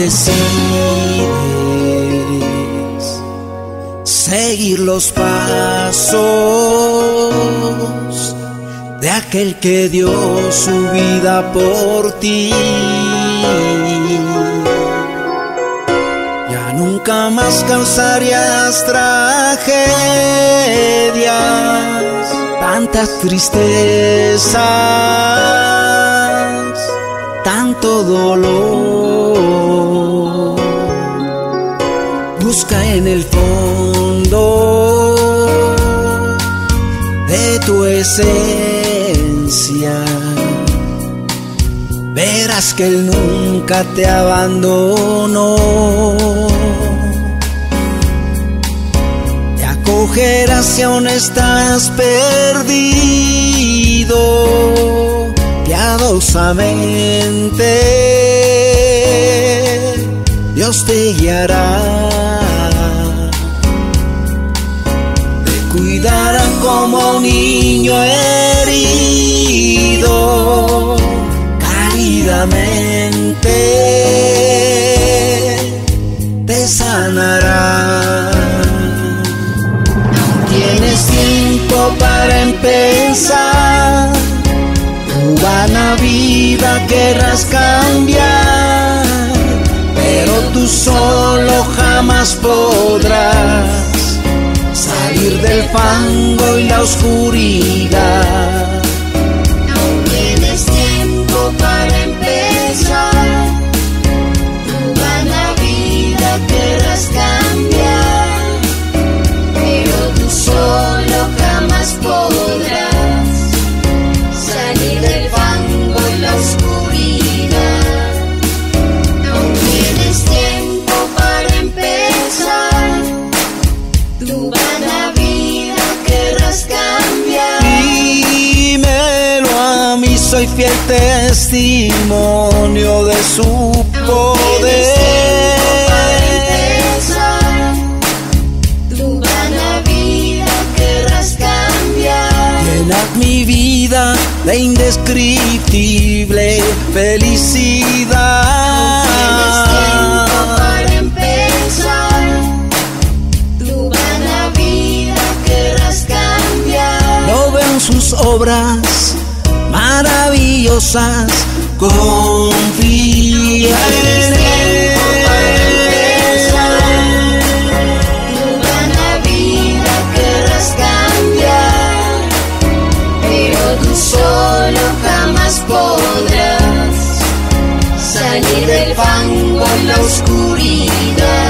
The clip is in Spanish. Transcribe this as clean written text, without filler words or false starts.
decides seguir los pasos de aquel que dio su vida por ti, ya nunca más causarías tragedias, tantas tristezas, tanto dolor. Busca en el fondo de tu esencia, verás que Él nunca te abandonó. Te acogerás si aún estás perdido, piadosamente Dios te guiará, te cuidará como un niño herido, caridamente te sanará. Tienes tiempo para empezar, tu vana vida querrás cambiar, pero tú solo jamás podrás salir del fango y la oscuridad. Aún tienes tiempo para empezar, tu vana vida querrás cambiar, pero tú solo jamás podrás salir del fango y la oscuridad. Aún tienes tiempo para empezar, tu vana vida querrás cambiar. Dímelo a mí, soy fiel testimonio de su poder. Tu vana vida querrás cambiar. Llenad mi vida de indescriptible felicidad. Tienes tiempo para empezar, tu vana vida querrás cambiar. Lo veo en sus obras maravillosas, confía en Él. Tu vana vida querrás cambiar, pero tú solo jamás podrás salir del fango y la oscuridad.